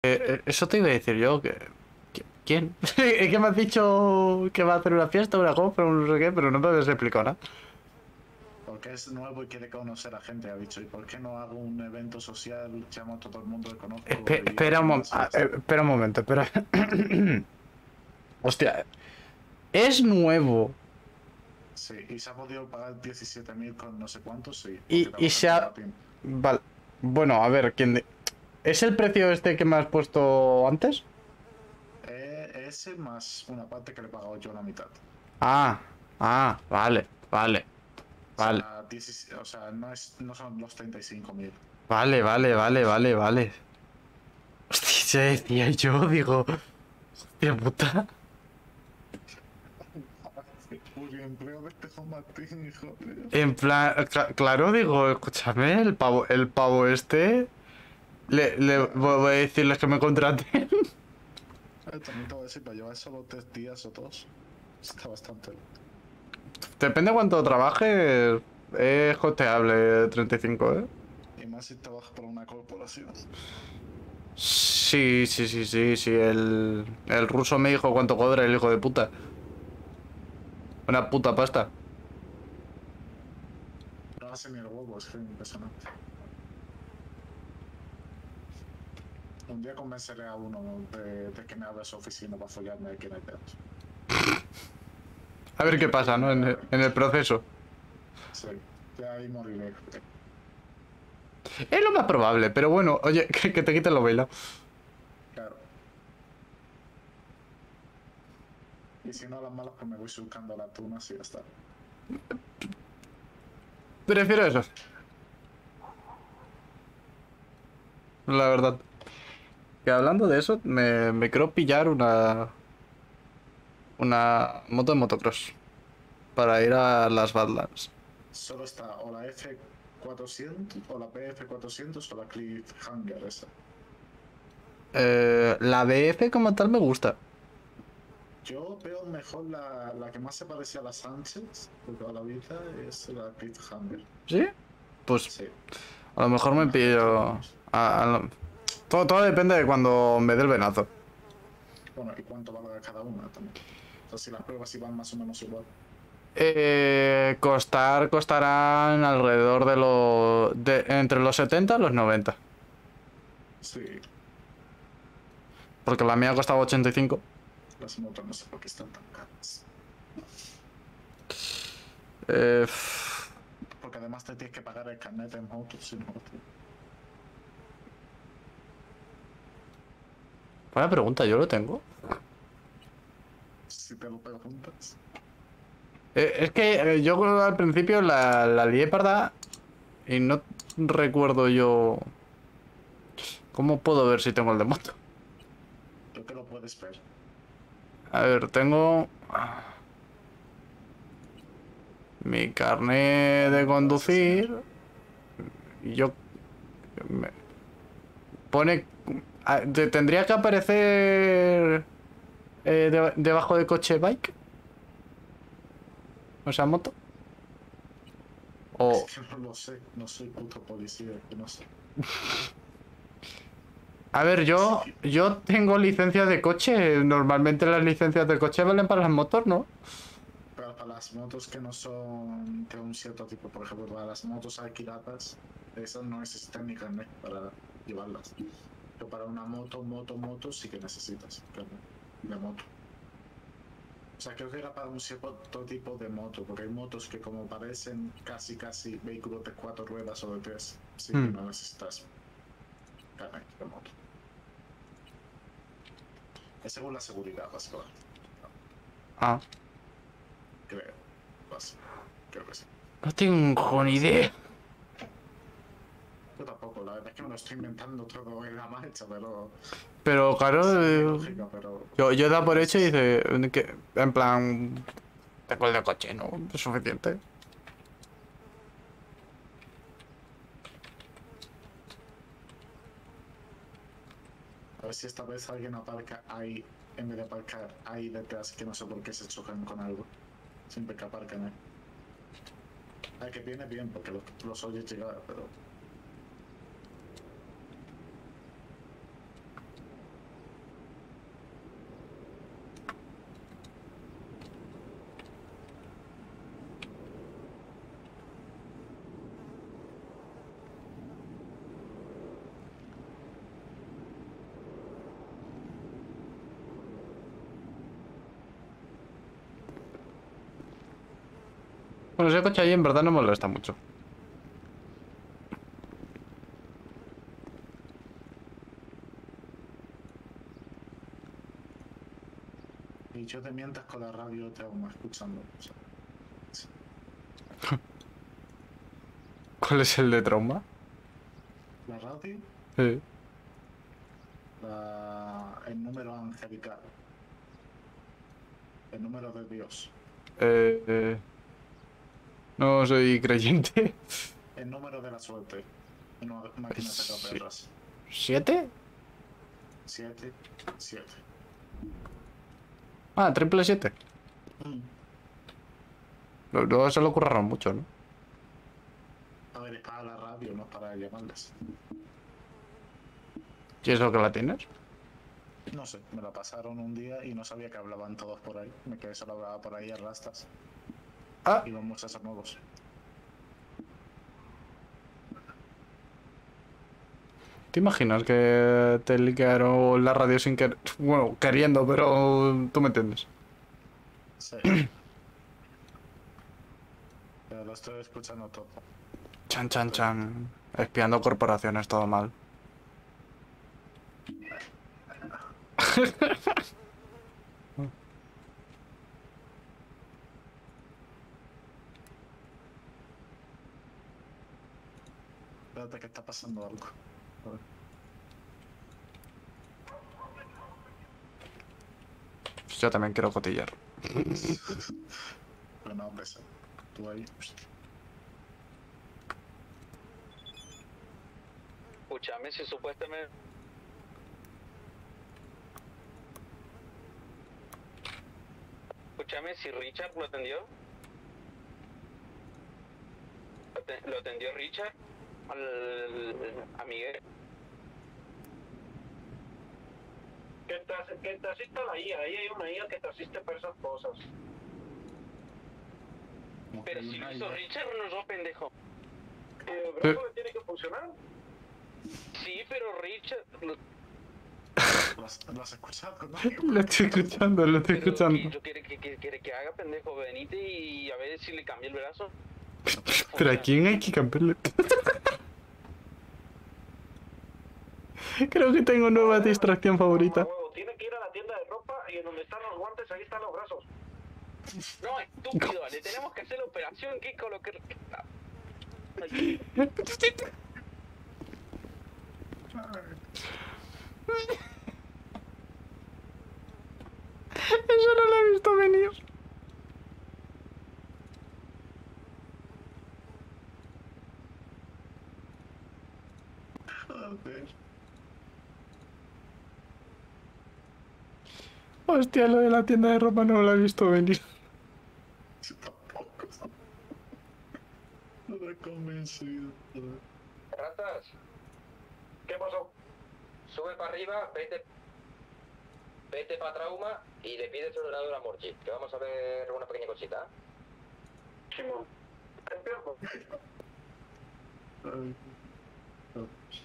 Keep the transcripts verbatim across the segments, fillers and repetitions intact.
Eh, eh, eso te iba a decir yo, que... que- ¿Quién? Es que me has dicho que va a hacer una fiesta, una compra, un no sé qué, pero no me habías explicado nada. Porque es nuevo y quiere conocer a gente, ha dicho. ¿Y por qué no hago un evento social? Llamo a todo el mundo que conozco Espe- y espera un hacen mom- más ah, fiesta. eh, espera un momento, espera. Hostia, es nuevo Sí, y se ha podido pagar diecisiete mil con no sé cuántos, sí, porque y, y trabaja se con ha... Martín. Vale. Bueno, a ver, ¿quién de- ¿es el precio este que me has puesto antes? Eh, ese más una parte que le he pagado yo la mitad. Ah, ah, vale, vale, O vale. sea, dieciséis o sea no, es, no son los treinta y cinco mil. Vale, vale, vale, vale, vale. Hostia, ya decía yo, digo, hostia puta. Uy, empleo de este Juan Martín, hijo, tío. En plan, cla- claro, digo, escúchame, el pavo, el pavo este, le, le Ya, voy voy a decirles que me contraten. eh, también te voy a decir, para llevar solo tres días o dos, está bastante bien. Depende cuánto trabajes, es costeable treinta y cinco, ¿eh? Y más si trabajas para una corporación. Sí, sí, sí, sí, sí, el, el ruso me dijo cuánto cobra el hijo de puta. Una puta pasta. No hace ni el huevo, es que es impresionante. Un día convenceré a uno de, de que me abra su oficina para follarme aquí en el pedazo. A Y ver que qué le pida pasa, ¿no? una En, llave. el- en el proceso. Sí, ya ahí moriré. Es lo más probable, pero bueno, oye, que, que te quiten lo bailado. Claro. Y si no, a las malas, pues me voy surcando la tuna, y ya está. Prefiero eso, la verdad. Que hablando de eso, me, me quiero pillar una, una moto de motocross para ir a las Badlands. Solo está o la F cuatrocientos, o la P F cuatrocientos, o la Cliffhanger esa. Eh, la B F como tal me gusta. Yo veo mejor la, la que más se parece a la Sánchez de toda la vida es la Cliffhanger. ¿Sí? Pues Sí, a lo mejor con me mejores pillo... tubos. a- a lo- todo, todo depende de cuando me dé el venazo. Bueno, y cuánto valga cada una también. O sea, si las pruebas iban más o menos igual. Eh, costar, costarán alrededor de los... De, entre los setenta y los noventa. Sí, Porque la mía costaba ochenta y cinco. las motos no sé por qué están tan caras. Eh, Porque además te tienes que pagar el carnet en motos sin moto. buena pregunta, ¿yo lo tengo? Si te lo preguntas. Eh, es que eh, yo al principio la, la lié parda y no recuerdo yo... ¿Cómo puedo ver si tengo el de moto? Creo que lo puedes ver. A ver, tengo... Mi carnet de Bueno, me lo vas a enseñar. conducir. Y yo... me- pone... ah, te- Tendría que aparecer... eh, de- debajo de coche bike. O sea, moto. Es O... que no lo sé. No soy puto policía, que no sé. A ver, yo... Sí, Yo tengo licencia de coche. Normalmente las licencias de coche valen para las motos, ¿no? pero para las motos que no son de un cierto tipo, por ejemplo, para las motos alquiladas, esas no necesitan ni carnet para llevarlas. Pero para una moto, moto, moto, sí que necesitas carnet de moto. O sea, creo que era para un cierto tipo de moto, porque hay motos que como parecen casi, casi vehículos de cuatro ruedas o de tres, sí que Hmm. no necesitas carnet de moto. Es según la seguridad, básicamente. Ah. Creo. Basi- Creo que sí. No tengo ni idea. Yo tampoco, la verdad es que me lo estoy inventando todo en la marcha, pero Pero claro, sigue mi eh, lógica, pero yo, yo da por no hecho sé y si... dice que, en plan, tengo el de coche, ¿no? Es suficiente. A ver si esta vez alguien aparca ahí, en vez de aparcar ahí detrás, que no sé por qué se chocan con algo. Siempre que aparcan ahí. Al que viene bien, porque lo- los oyes llegar, pero... Bueno, ese coche ahí en verdad no molesta mucho. Y yo te mientas con la radio, te hago escuchando. O sea, ¿Cuál es el de trauma? la radio, Sí. la, el número angelical. El número de Dios. Eh, eh, no soy creyente. El número de la suerte. En una máquina de Sí. perras. ¿Siete? Siete, siete. Ah, triple siete. Luego no, se lo curraron mucho, ¿no? A ver, es para la radio, no es para llamarles. ¿Y eso que la tienes? No sé, me la pasaron un día y no sabía que hablaban todos por ahí. Me quedé solo hablaba por ahí a rastas. Ah, Iban muchos amigos. ¿te imaginas que te liquearon la radio sin querer? Bueno, queriendo, pero tú me entiendes. Sí. Pero lo estoy escuchando todo. Chan, chan, chan. Espiando corporaciones, todo mal. Espérate que está pasando algo. A ver. Pues yo también quiero cotillar. Pero no, hombre, tú ahí. Escúchame, si supuestamente... Escúchame, si Richard lo atendió. ¿Lo aten- ¿Lo atendió Richard? Al... a Miguel. Que te, as- que te asista la I A, ahí hay una I A que te asiste para esas cosas. Como que Pero hay si lo una hizo idea. Richard, no yo, pendejo. Eh, ¿El brazo le tiene que funcionar? Sí, pero Richard... lo- ¿Lo has, lo has escuchado, no? Lo estoy escuchando, lo estoy pero escuchando. que yo quiere que, que, quiere que haga, pendejo, venite y a ver si le cambia el brazo. Pero ¿a quién hay que cambiarle? Creo que tengo nueva distracción favorita. A huevo, tiene que ir a la tienda de ropa y en donde están los guantes, ahí están los brazos. No, estúpido, le tenemos que hacer la operación, ¿qué colocar? Eso no lo he visto venir. Joder. Hostia, lo de la tienda de ropa no lo he visto venir. Yo tampoco. No me he convencido. Joder. Ratas, ¿Qué pasó? sube para arriba, vete, vete para trauma y le pides el ordenador a Morgi, que vamos a ver una pequeña cosita. Simón. Despierto. Ay. Oh.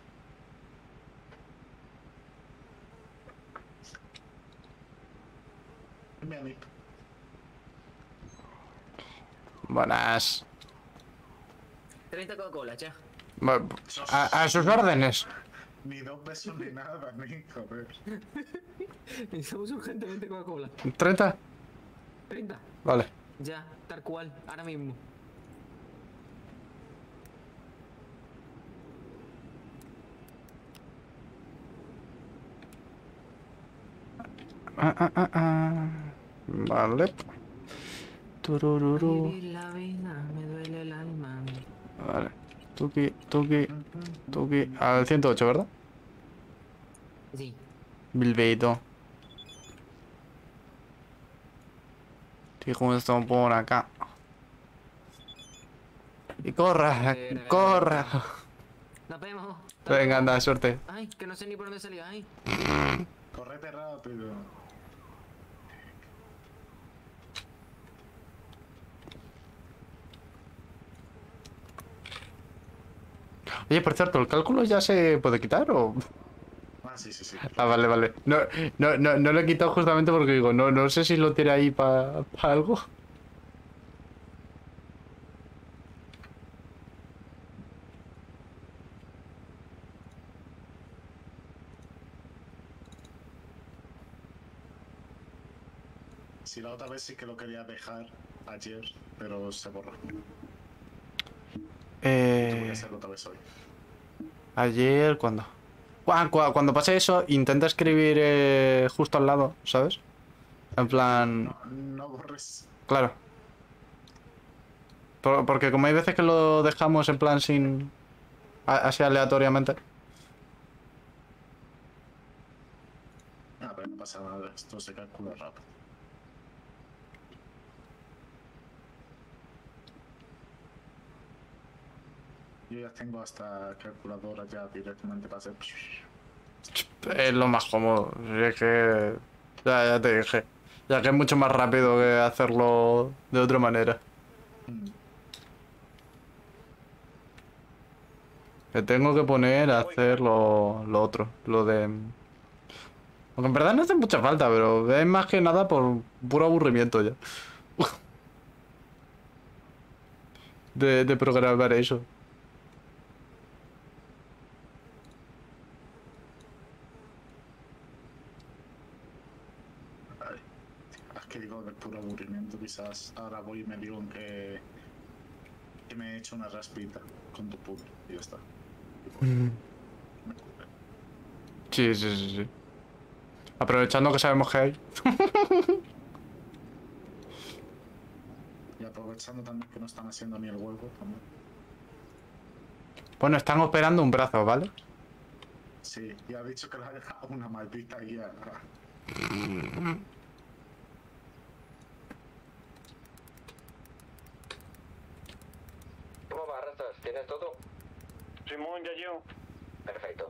Mi amigo. Buenas. treinta Coca-Cola, ya. Bu- A, a sus órdenes. Ni dos besos ni nada, ni joder. Necesitamos urgentemente Coca-Cola. ¿treinta? treinta. Vale. Ya, tal cual, ahora mismo. Ah, ah, ah, ah. Vale. Turururu. Vivir la vida, me duele el alma. Vale. Tuki, tuki, tuki. Al ciento ocho, ¿verdad? Sí. Bilbeito. Fijo esto por acá. Y corra, corra. Nos vemos. Venga, anda, suerte. Ay, que no sé ni por dónde salió. Ay. Correte rápido. Oye, por cierto, ¿el cálculo ya se puede quitar o...? Ah, sí, sí, sí. Ah, vale, vale. No, no, no, no lo he quitado justamente porque digo, no, no sé si lo tiene ahí para algo. Si la otra vez sí que lo quería dejar ayer, pero se borró. Tuve que Eh, hacerlo otra vez hoy. ayer, ¿cuándo? Cu- cu- Cuando pase eso, intenta escribir eh, justo al lado, ¿sabes? En plan, No, no borres. claro. Por- porque como hay veces que lo dejamos en plan sin... a- así aleatoriamente. Ah, pero no pasa nada, esto se calcula rápido. Yo ya tengo hasta calculadora ya directamente para hacer. Es lo más cómodo. Si es que... Ya, ya te dije. Ya que es mucho más rápido que hacerlo de otra manera. Mm. Que tengo que poner a hacer lo, lo otro. Lo de... Aunque en verdad no hace mucha falta, pero es más que nada por puro aburrimiento ya. De, de programar eso. Ay, es que digo de puro aburrimiento, quizás ahora voy y me digo que, que me he hecho una raspita con tu puto y ya está. Me cure. Sí, sí, sí, sí. Aprovechando que sabemos que hay. Y aprovechando también que no están haciendo ni el huevo también. Bueno, están operando un brazo, ¿vale? Sí, y ha dicho que le ha dejado una maldita guía. ¿Cómo va, Rastas? ¿Tienes todo? Simón, ya yo. Perfecto.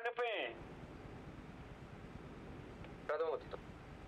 jefe. Espérate un momentito.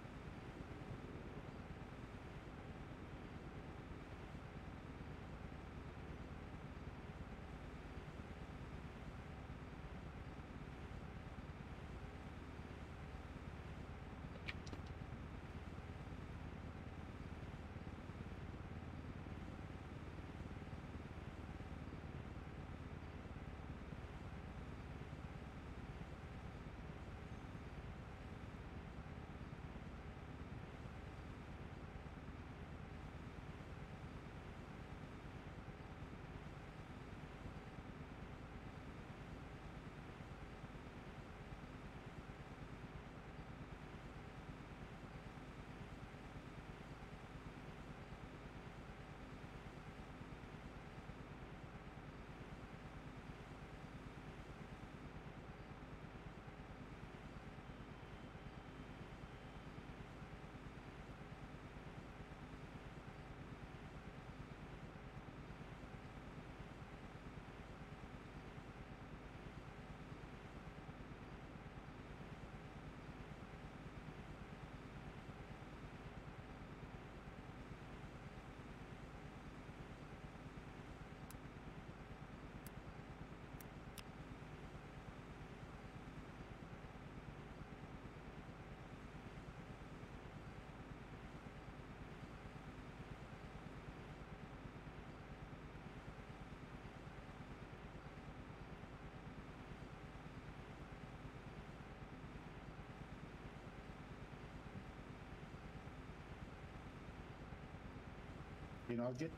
¿Vino alguien?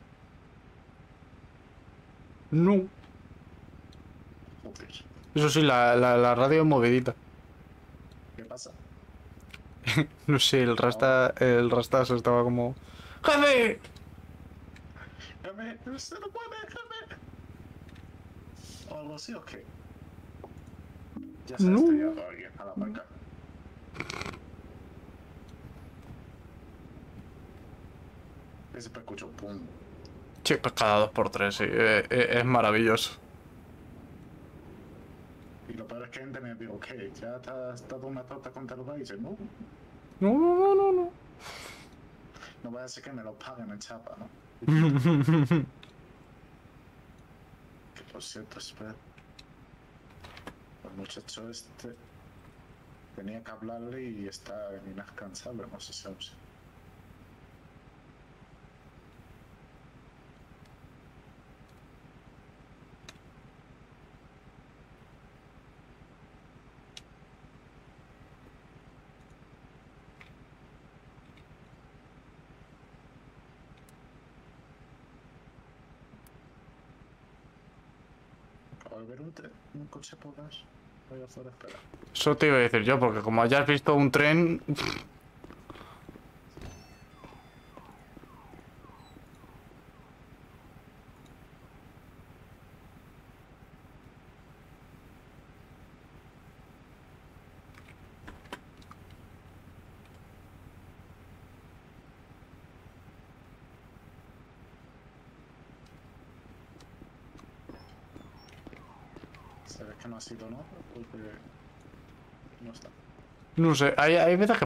No. Joder. Eso sí, la, la, la radio movidita. ¿Qué pasa? No sé, el rasta, el rastazo estaba como... ¡Jefe! ¡Jefe! ¡Usted no puede, jefe! ¿O algo así o qué? Ya se ha No. estrellado alguien a la banca. Ese escucho pum. Sí, pues cada dos por tres, sí. eh, eh, es maravilloso. Y lo peor es que gente me digo, ¿qué? ¿Ya te has dado una torta contra el país? No, No, no, no, no, no vaya a ser que me lo paguen en chapa, ¿no? no. Que por cierto, espera. El muchacho este tenía que hablarle y está inalcanzable, no sé si aún sí. Al ver un, tre- un coche por gas, voy afuera, espera. Eso te iba a decir yo, porque como hayas visto un tren... Se ve que no ha sido nada porque no está. No sé, hay, hay veces que